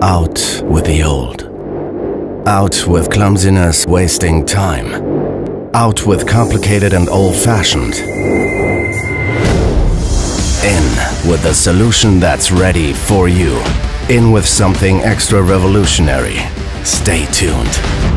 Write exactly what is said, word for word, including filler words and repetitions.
Out with the old. Out with clumsiness wasting time. Out with complicated and old-fashioned. In with a solution that's ready for you. In with something extra revolutionary. Stay tuned.